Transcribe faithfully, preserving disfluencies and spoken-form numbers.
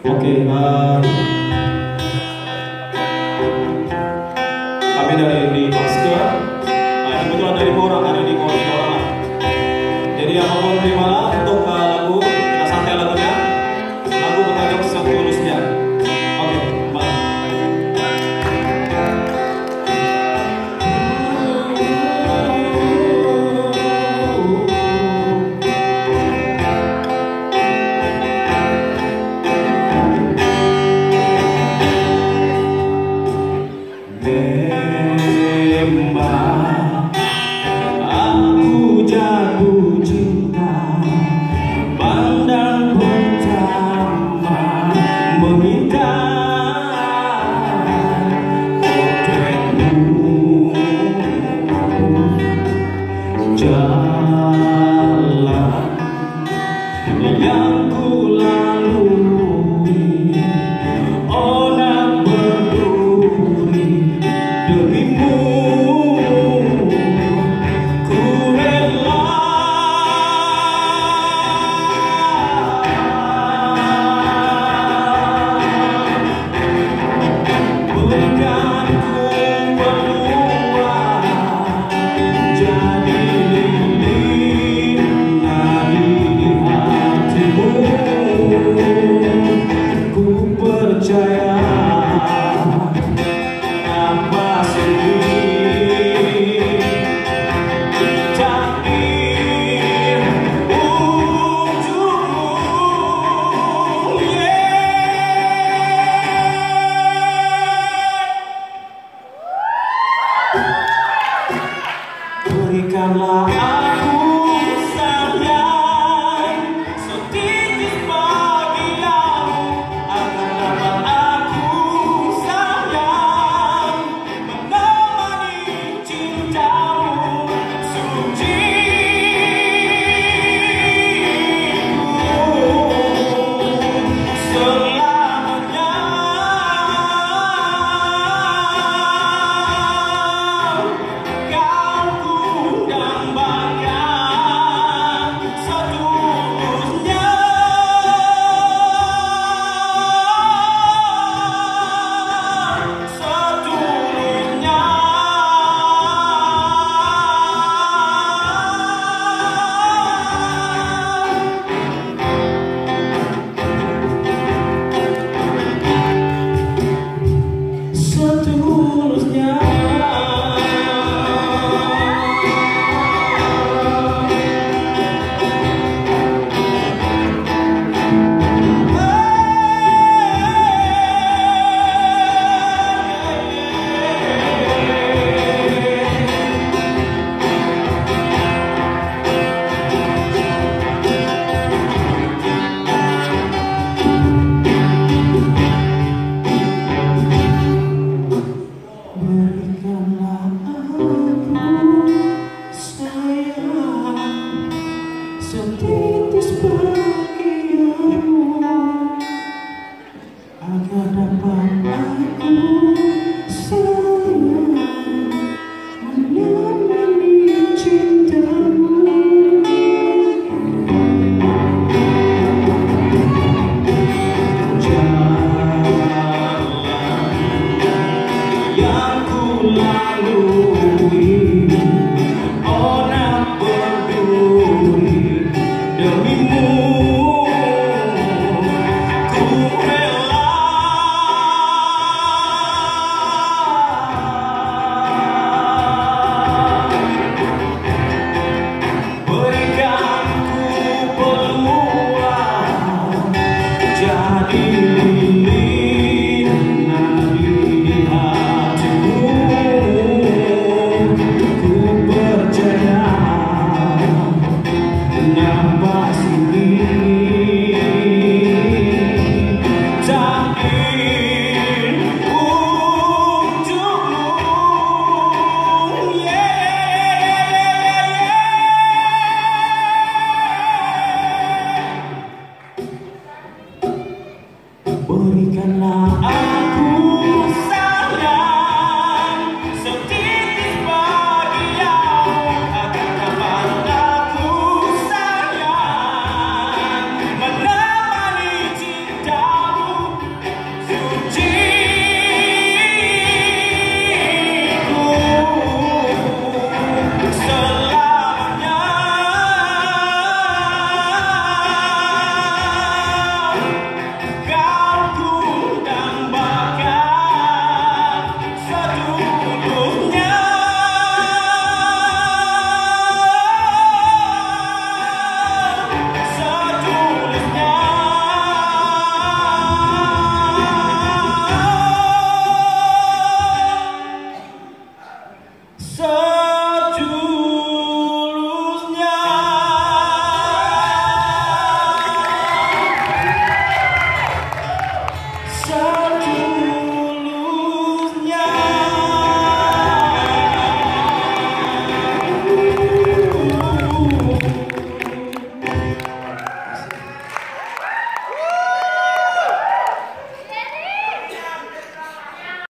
Oke, uh, kami dari di Paska, nah, kebetulan dari Morang, ada di Morang lah. Jadi yang mau terimalah untuk uh, lagu, kita santai lagunya, lagu bertajuk Setulusnya. Oke, baik. Memang aku jatuh cinta pandang pertama meminta potretmu, jalan yang ku lalui orang berduri dirimu. Ku rela bukan ku berdua jadi lilin nadi di hatimu. Ku percaya apa sedih takdir ujungmu, yeah. Berikanlah